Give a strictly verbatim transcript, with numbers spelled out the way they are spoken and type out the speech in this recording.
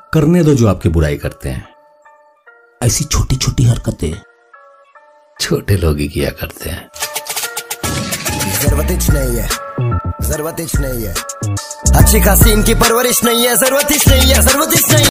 करने दो जो आपकी बुराई करते हैं। ऐसी छोटी छोटी हरकतें छोटे लोग ही किया करते हैं। जरूरत ही नहीं है, जरूरत ही नहीं है, अच्छी खासी इनकी परवरिश नहीं है, जरूरत ही नहीं है, जरूरत ही नहीं।